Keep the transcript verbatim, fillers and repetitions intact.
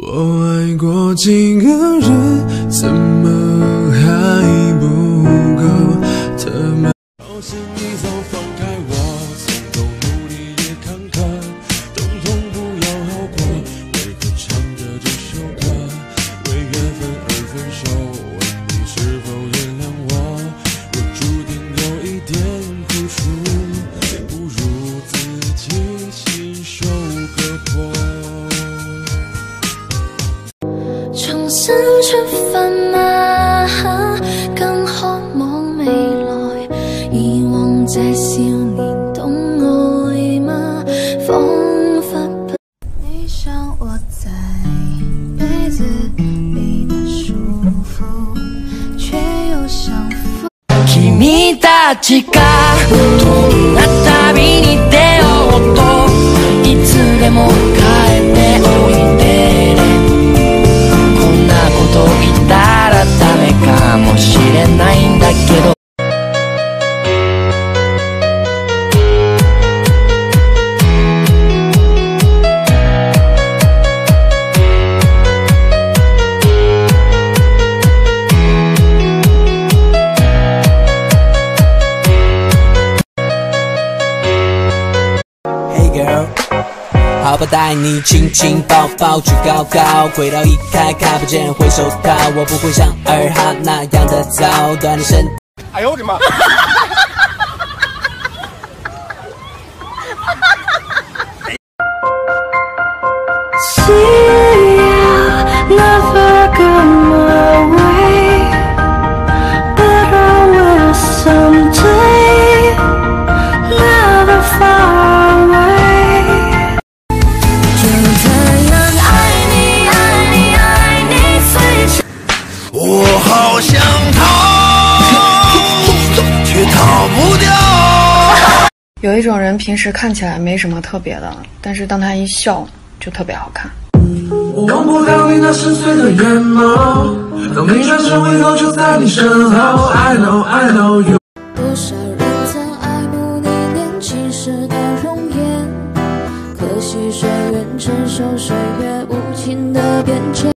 我爱过几个人，怎么还不够？他们好像你早放开我，曾够努力也坎坷，统统不要好过。为何唱着这首歌，为缘分而分手？问你是否原谅我？若注定有一点付出，不如自己亲手割破。 重新出發嗎？更渴望未來，以往這少年懂愛嗎？彷彿不你想我在被子裡的舒服，卻又想負。君たちがどんな旅に出ようと、いつでも帰っておいでね。 と言ったらダメかもしれないんだけどHey girl 好吧，带你亲亲抱抱去高高，轨道一开，看不见回首靠，我不会像二哈那样的早，锻炼身。哎呦我的妈！ 我好想逃，却逃不掉。 有一种人平时看起来没什么特别的，但是当他一笑就特别好看。 我忘不了你那深邃的眼眸，当你转身回头就在你身后。I know, I know you。 多少人曾爱慕你年轻时的容颜，可惜谁愿承受岁月无情的变迁。